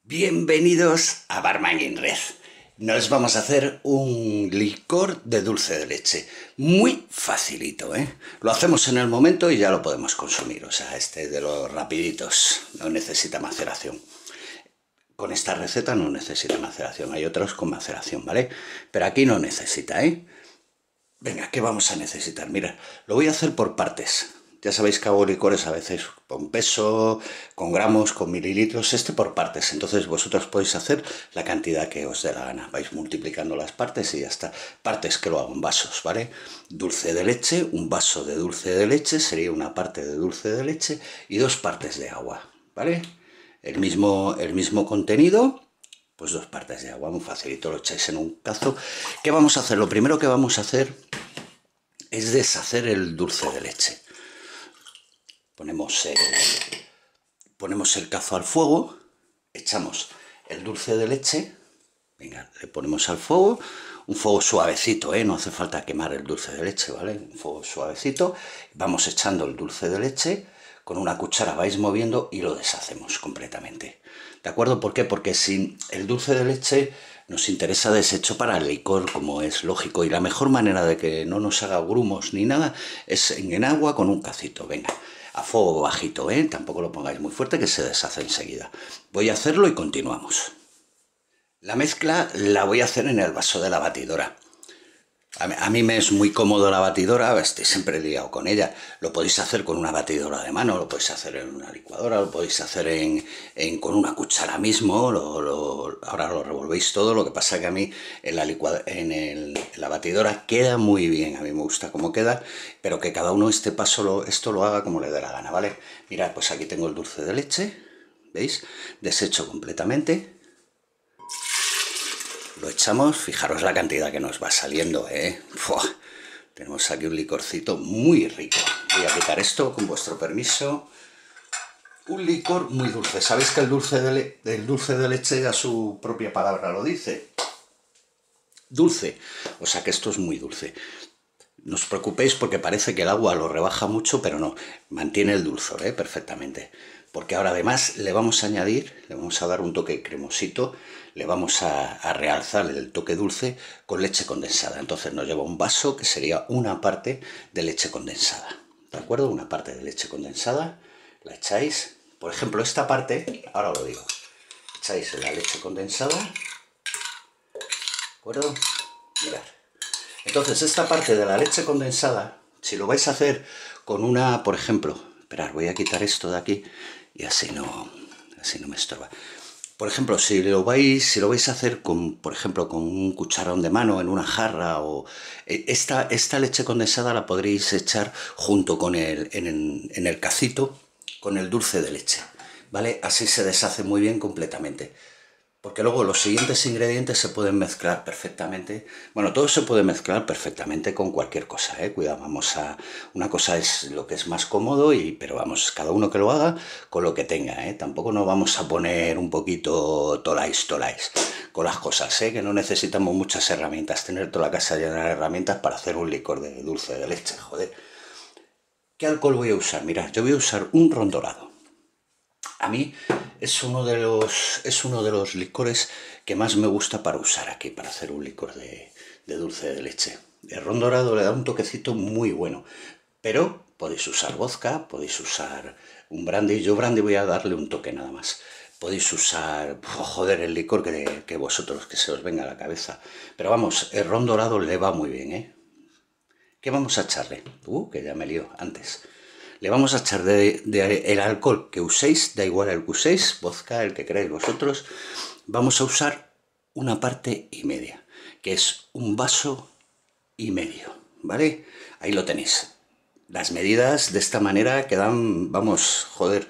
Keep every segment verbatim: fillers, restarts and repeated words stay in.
Bienvenidos a Barman in Red. Nos vamos a hacer un licor de dulce de leche. Muy facilito, ¿eh? Lo hacemos en el momento y ya lo podemos consumir. O sea, este de los rapiditos. No necesita maceración. Con esta receta no necesita maceración. Hay otros con maceración, ¿vale? Pero aquí no necesita, ¿eh? Venga, ¿qué vamos a necesitar? Mira, lo voy a hacer por partes. Ya sabéis que hago licores a veces con peso, con gramos, con mililitros, este por partes. Entonces vosotros podéis hacer la cantidad que os dé la gana. Vais multiplicando las partes y ya está. Partes que lo hago en vasos, ¿vale? Dulce de leche, un vaso de dulce de leche sería una parte de dulce de leche y dos partes de agua, ¿vale? El mismo, el mismo contenido, pues dos partes de agua, muy facilito, lo echáis en un cazo. ¿Qué vamos a hacer? Lo primero que vamos a hacer es deshacer el dulce de leche. Ponemos el, ponemos el cazo al fuego, echamos el dulce de leche, venga, le ponemos al fuego, un fuego suavecito, ¿eh? No hace falta quemar el dulce de leche, ¿vale? Un fuego suavecito, vamos echando el dulce de leche, con una cuchara vais moviendo y lo deshacemos completamente, ¿de acuerdo? ¿Por qué? Porque si el dulce de leche nos interesa deshecho para el licor, como es lógico, y la mejor manera de que no nos haga grumos ni nada es en agua con un cacito, venga. A fuego bajito, ¿eh? Tampoco lo pongáis muy fuerte que se deshace enseguida. Voy a hacerlo y continuamos. La mezcla la voy a hacer en el vaso de la batidora. A mí, a mí me es muy cómodo la batidora, estoy siempre liado con ella. Lo podéis hacer con una batidora de mano, lo podéis hacer en una licuadora, lo podéis hacer en, en, con una cuchara mismo. Lo, lo, ahora lo revolvéis todo, lo que pasa es que a mí en la, licuadora, en, el, en la batidora queda muy bien. A mí me gusta cómo queda, pero que cada uno este paso, lo, esto lo haga como le dé la gana, ¿vale? Mirad, pues aquí tengo el dulce de leche, ¿veis? Deshecho completamente. Lo echamos, fijaros la cantidad que nos va saliendo, ¿eh? ¡Fua! Tenemos aquí un licorcito muy rico. Voy a quitar esto, con vuestro permiso. Un licor muy dulce. ¿Sabéis que el dulce de, le el dulce de leche a su propia palabra lo dice? Dulce. O sea que esto es muy dulce. No os preocupéis porque parece que el agua lo rebaja mucho, pero no. Mantiene el dulzor, ¿eh? Perfectamente. Porque ahora además le vamos a añadir, le vamos a dar un toque cremosito, le vamos a, a realzar el toque dulce con leche condensada. Entonces nos lleva un vaso que sería una parte de leche condensada. ¿De acuerdo? Una parte de leche condensada, la echáis. Por ejemplo, esta parte, ahora lo digo, echáis la leche condensada. ¿De acuerdo? Mirad. Entonces esta parte de la leche condensada, si lo vais a hacer con una, por ejemplo, esperad, voy a quitar esto de aquí y así no, así no me estorba. Por ejemplo, si lo vais, si lo vais a hacer con, por ejemplo, con un cucharón de mano en una jarra, o esta, esta leche condensada la podréis echar junto con el, en, el, en el cacito, con el dulce de leche, ¿vale? Así se deshace muy bien completamente. Porque luego los siguientes ingredientes se pueden mezclar perfectamente. Bueno, todo se puede mezclar perfectamente con cualquier cosa, ¿eh? Cuidado, vamos a... Una cosa es lo que es más cómodo, y pero vamos, cada uno que lo haga con lo que tenga, ¿eh? Tampoco nos vamos a poner un poquito tolais, tolais con las cosas, ¿eh? Que no necesitamos muchas herramientas. Tener toda la casa llena de herramientas para hacer un licor de dulce de leche, joder. ¿Qué alcohol voy a usar? Mirad, yo voy a usar un ron dorado. A mí es uno de los, es uno de los licores que más me gusta para usar aquí, para hacer un licor de, de dulce de leche. El ron dorado le da un toquecito muy bueno, pero podéis usar vodka, podéis usar un brandy. Yo brandy voy a darle un toque nada más. Podéis usar, oh, joder, el licor que, que vosotros, que se os venga a la cabeza. Pero vamos, el ron dorado le va muy bien, ¿eh? ¿Qué vamos a echarle? Uh, que ya me lío antes. Le vamos a echar de, de el alcohol que uséis, da igual el que uséis, vodka, el que queráis vosotros. Vamos a usar una parte y media, que es un vaso y medio, ¿vale? Ahí lo tenéis. Las medidas de esta manera quedan, vamos, joder,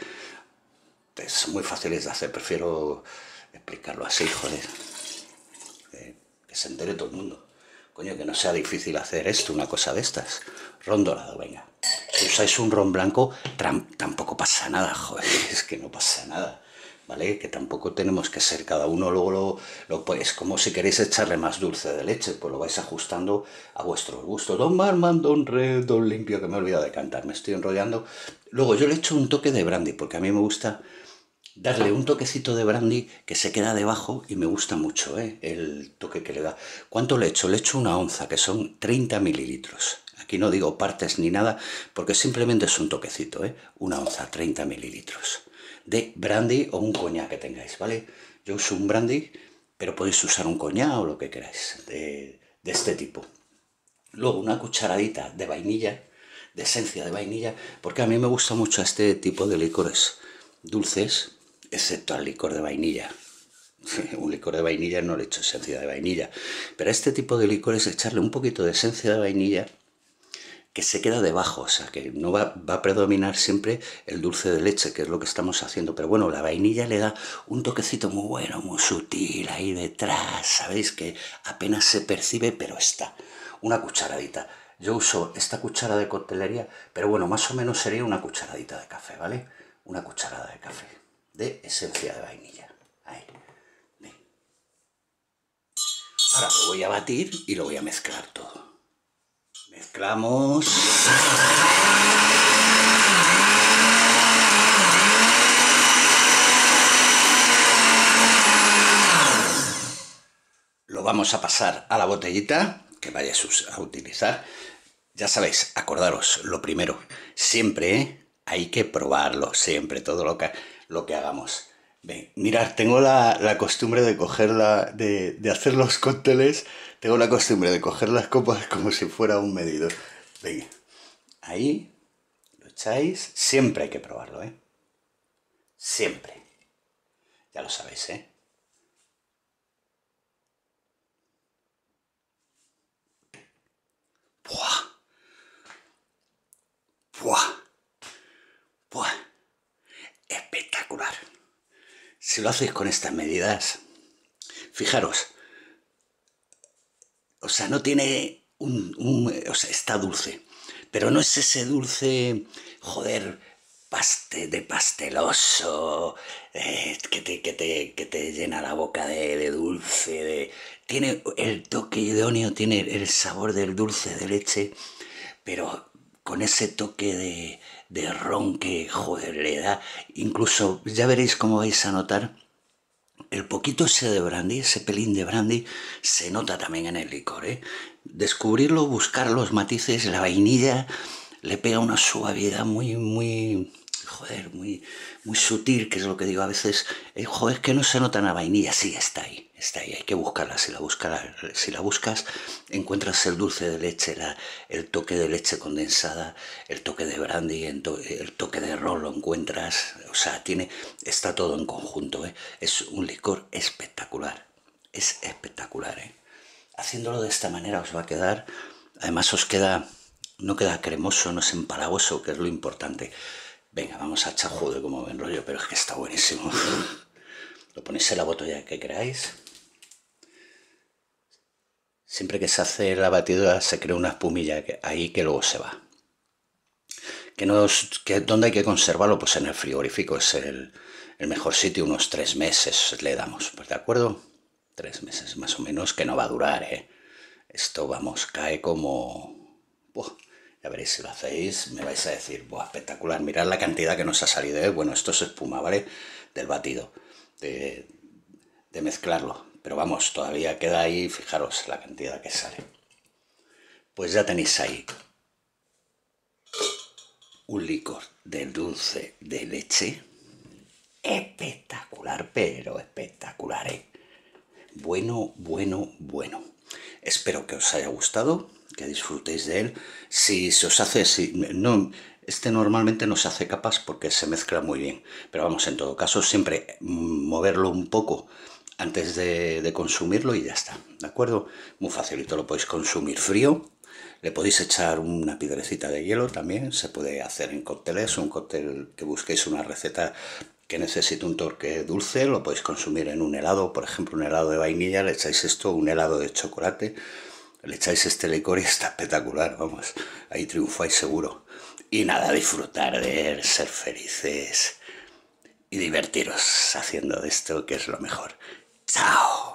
es muy fáciles de hacer, prefiero explicarlo así, joder. Eh, que se entere todo el mundo. Coño, que no sea difícil hacer esto, una cosa de estas. Ron dorado, venga. Si usáis un ron blanco, tampoco pasa nada, joder, es que no pasa nada, ¿vale? Que tampoco tenemos que ser cada uno, luego lo, lo pues como si queréis echarle más dulce de leche, pues lo vais ajustando a vuestro gusto. Don Barman, don Red, don Limpio, que me he olvidado de cantar, me estoy enrollando. Luego yo le echo un toque de brandy, porque a mí me gusta darle un toquecito de brandy que se queda debajo y me gusta mucho, ¿eh? El toque que le da. ¿Cuánto le echo? Le echo una onza, que son treinta mililitros. Aquí no digo partes ni nada, porque simplemente es un toquecito, ¿eh? Una onza, treinta mililitros de brandy o un coñac que tengáis, ¿vale? Yo uso un brandy, pero podéis usar un coñac o lo que queráis, de, de este tipo. Luego una cucharadita de vainilla, de esencia de vainilla, porque a mí me gusta mucho este tipo de licores dulces, excepto al licor de vainilla. Un licor de vainilla no le echo esencia de vainilla, pero a este tipo de licores echarle un poquito de esencia de vainilla que se queda debajo, o sea que no va, va a predominar siempre el dulce de leche, que es lo que estamos haciendo, pero bueno, la vainilla le da un toquecito muy bueno, muy sutil ahí detrás, sabéis que apenas se percibe, pero está. Una cucharadita. Yo uso esta cuchara de coctelería, pero bueno, más o menos sería una cucharadita de café, ¿vale? Una cucharada de café de esencia de vainilla. Ahí. Ahí. Ahora lo voy a batir y lo voy a mezclar todo. Mezclamos. Lo vamos a pasar a la botellita que vayáis a utilizar. Ya sabéis, acordaros, lo primero, siempre ¿eh? hay que probarlo, siempre, todo lo que, lo que hagamos. Ven, mirad, tengo la, la costumbre de cogerla, de, de hacer los cócteles, tengo la costumbre de coger las copas como si fuera un medidor. Venga, ahí lo echáis, siempre hay que probarlo, ¿eh? Siempre. Ya lo sabéis, ¿eh? ¡Buah! ¡Buah! ¡Buah! Espectacular. Si lo hacéis con estas medidas, fijaros, o sea, no tiene un, un, o sea, está dulce, pero no es ese dulce, joder, paste, de pasteloso, eh, que, te, que, te, que te llena la boca de, de dulce, de, tiene el toque idóneo, tiene el sabor del dulce de leche, pero con ese toque de, de ron que, joder, le da, incluso, ya veréis cómo vais a notar, el poquito ese de brandy, ese pelín de brandy, se nota también en el licor, ¿eh? Descubrirlo, buscar los matices, la vainilla le pega una suavidad muy, muy, joder, muy, muy sutil, que es lo que digo a veces, eh, joder, es que no se nota la vainilla, sí, está ahí, está ahí, hay que buscarla, si la, busca, si la buscas, encuentras el dulce de leche, la, el toque de leche condensada, el toque de brandy, el, to, el toque de ron lo encuentras, o sea, tiene, está todo en conjunto, ¿eh? Es un licor espectacular, es espectacular, ¿eh? Haciéndolo de esta manera os va a quedar, además os queda, no queda cremoso, no es empalagoso, que es lo importante. Venga, vamos a echar joder como me enrollo, pero es que está buenísimo. Lo ponéis en la botella que queráis. Siempre que se hace la batidora se crea una espumilla que, ahí que luego se va. Que no es, que, ¿dónde hay que conservarlo? Pues en el frigorífico es el, el mejor sitio, unos tres meses le damos, pues, ¿de acuerdo? Tres meses más o menos, que no va a durar, ¿eh? Esto, vamos, cae como... Buah, ya veréis si lo hacéis, me vais a decir, buah, espectacular, mirad la cantidad que nos ha salido, ¿eh? Bueno, esto es espuma, ¿vale? Del batido, de, de mezclarlo. Pero vamos, todavía queda ahí, fijaros la cantidad que sale. Pues ya tenéis ahí un licor de dulce de leche espectacular, pero espectacular, ¿eh? Bueno, bueno, bueno. Espero que os haya gustado, que disfrutéis de él. Si se os hace, si, no, este normalmente no se hace capas porque se mezcla muy bien, pero vamos, en todo caso, siempre moverlo un poco antes de, de consumirlo y ya está, ¿de acuerdo? Muy facilito, lo podéis consumir frío, le podéis echar una piedrecita de hielo también, se puede hacer en cócteles, un cóctel que busquéis una receta que necesite un toque dulce, lo podéis consumir en un helado, por ejemplo un helado de vainilla, le echáis esto, un helado de chocolate, le echáis este licor y está espectacular, vamos, ahí triunfáis seguro. Y nada, disfrutar de él, ser felices y divertiros haciendo de esto, que es lo mejor. ¡Chao!